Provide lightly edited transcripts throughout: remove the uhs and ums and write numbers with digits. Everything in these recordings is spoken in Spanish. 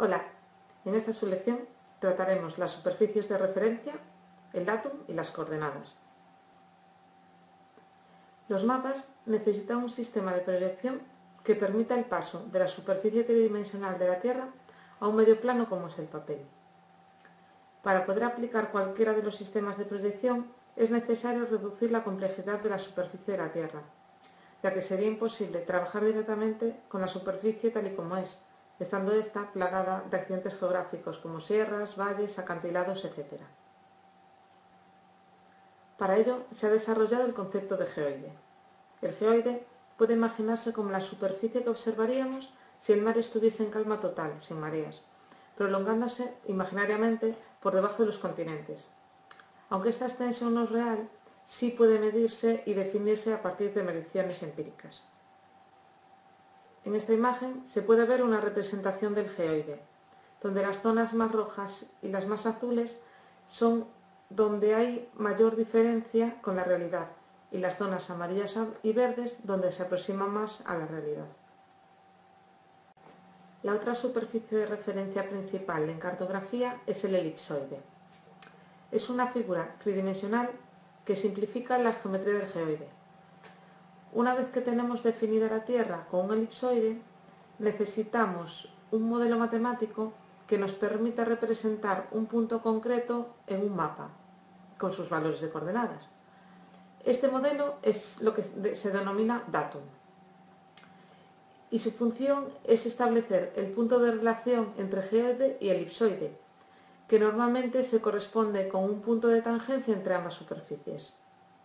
Hola, en esta sublección trataremos las superficies de referencia, el datum y las coordenadas. Los mapas necesitan un sistema de proyección que permita el paso de la superficie tridimensional de la Tierra a un medio plano como es el papel. Para poder aplicar cualquiera de los sistemas de proyección es necesario reducir la complejidad de la superficie de la Tierra, ya que sería imposible trabajar directamente con la superficie tal y como es, estando esta plagada de accidentes geográficos como sierras, valles, acantilados, etc. Para ello se ha desarrollado el concepto de geoide. El geoide puede imaginarse como la superficie que observaríamos si el mar estuviese en calma total, sin mareas, prolongándose imaginariamente por debajo de los continentes. Aunque esta extensión no es real, sí puede medirse y definirse a partir de mediciones empíricas. En esta imagen se puede ver una representación del geoide, donde las zonas más rojas y las más azules son donde hay mayor diferencia con la realidad, y las zonas amarillas y verdes donde se aproxima más a la realidad. La otra superficie de referencia principal en cartografía es el elipsoide. Es una figura tridimensional que simplifica la geometría del geoide. Una vez que tenemos definida la Tierra con un elipsoide, necesitamos un modelo matemático que nos permita representar un punto concreto en un mapa, con sus valores de coordenadas. Este modelo es lo que se denomina datum, y su función es establecer el punto de relación entre geoide y elipsoide, que normalmente se corresponde con un punto de tangencia entre ambas superficies.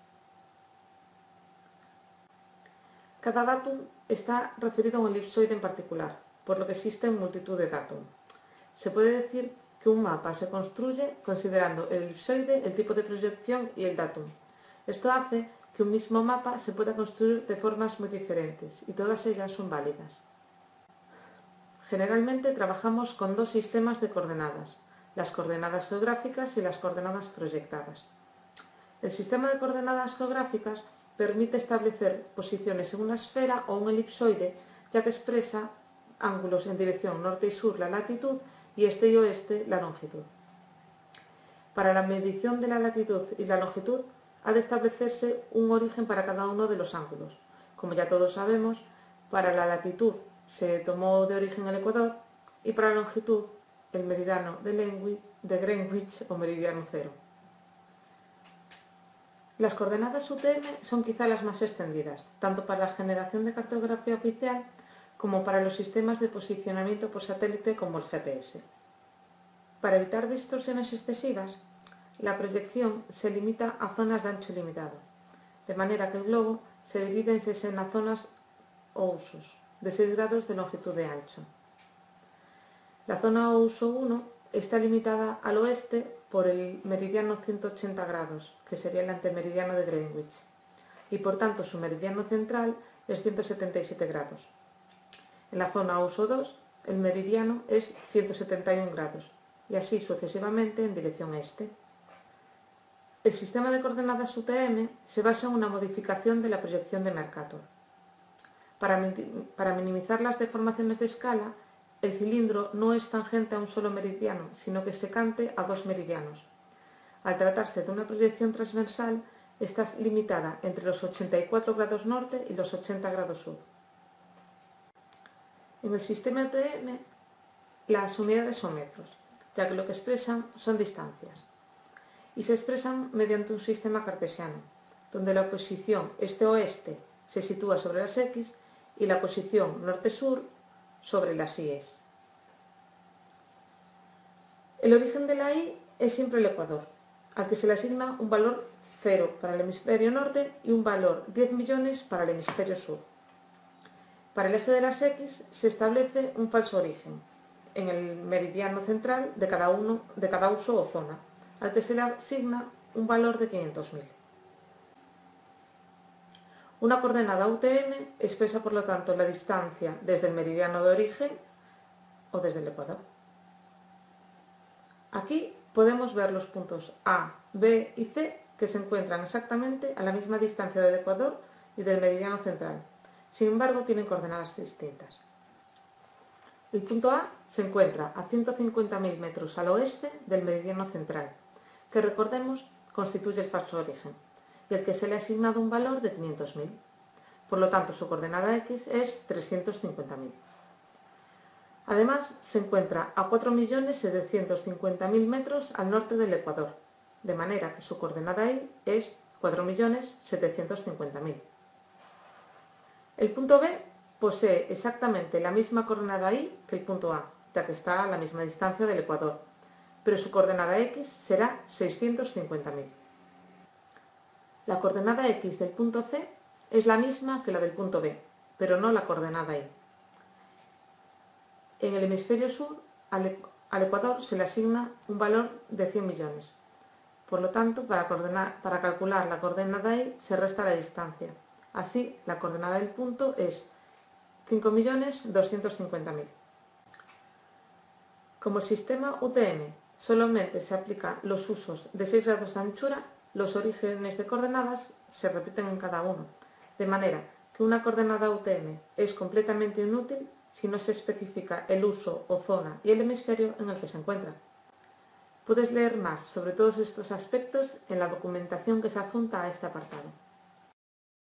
Cada datum está referido a un elipsoide en particular, por lo que existen multitud de datum. Se puede decir que un mapa se construye considerando el elipsoide, el tipo de proyección y el datum. Esto hace que un mismo mapa se pueda construir de formas muy diferentes y todas ellas son válidas. Generalmente trabajamos con dos sistemas de coordenadas, las coordenadas geográficas y las coordenadas proyectadas. El sistema de coordenadas geográficas permite establecer posiciones en una esfera o un elipsoide, ya que expresa ángulos en dirección norte y sur la latitud y este y oeste la longitud. Para la medición de la latitud y la longitud ha de establecerse un origen para cada uno de los ángulos. Como ya todos sabemos, para la latitud se tomó de origen el ecuador y para la longitud el meridiano de Greenwich o meridiano cero. Las coordenadas UTM son quizá las más extendidas, tanto para la generación de cartografía oficial como para los sistemas de posicionamiento por satélite como el GPS. Para evitar distorsiones excesivas, la proyección se limita a zonas de ancho limitado, de manera que el globo se divide en 60 zonas o usos, de 6 grados de longitud de ancho. La zona o uso 1 está limitada al oeste por el meridiano 180 grados, que sería el antemeridiano de Greenwich, y por tanto su meridiano central es 177 grados. En la zona uso 2, el meridiano es 171 grados, y así sucesivamente en dirección este. El sistema de coordenadas UTM se basa en una modificación de la proyección de Mercator. Para minimizar las deformaciones de escala, el cilindro no es tangente a un solo meridiano, sino que se secante a dos meridianos. Al tratarse de una proyección transversal, está limitada entre los 84 grados norte y los 80 grados sur. En el sistema UTM, las unidades son metros, ya que lo que expresan son distancias, y se expresan mediante un sistema cartesiano, donde la posición este-oeste se sitúa sobre las X y la posición norte-sur sobre las Y's. El origen de la Y es siempre el ecuador, al que se le asigna un valor 0 para el hemisferio norte y un valor 10 millones para el hemisferio sur. Para el eje de las X se establece un falso origen en el meridiano central de cada uso o zona, al que se le asigna un valor de 500.000. Una coordenada UTM expresa por lo tanto la distancia desde el meridiano de origen o desde el ecuador. Aquí podemos ver los puntos A, B y C que se encuentran exactamente a la misma distancia del ecuador y del meridiano central. Sin embargo, tienen coordenadas distintas. El punto A se encuentra a 150.000 metros al oeste del meridiano central, que recordemos constituye el falso origen, y al que se le ha asignado un valor de 500.000. Por lo tanto, su coordenada X es 350.000. Además, se encuentra a 4.750.000 metros al norte del Ecuador, de manera que su coordenada Y es 4.750.000. El punto B posee exactamente la misma coordenada Y que el punto A, ya que está a la misma distancia del Ecuador, pero su coordenada X será 650.000. La coordenada X del punto C es la misma que la del punto B, pero no la coordenada Y. En el hemisferio sur, al Ecuador se le asigna un valor de 100 millones. Por lo tanto, para calcular la coordenada Y se resta la distancia. Así, la coordenada del punto es 5.250.000. Como el sistema UTM solamente se aplica los usos de 6 grados de anchura, los orígenes de coordenadas se repiten en cada uno, de manera que una coordenada UTM es completamente inútil si no se especifica el uso o zona y el hemisferio en el que se encuentra. Puedes leer más sobre todos estos aspectos en la documentación que se adjunta a este apartado.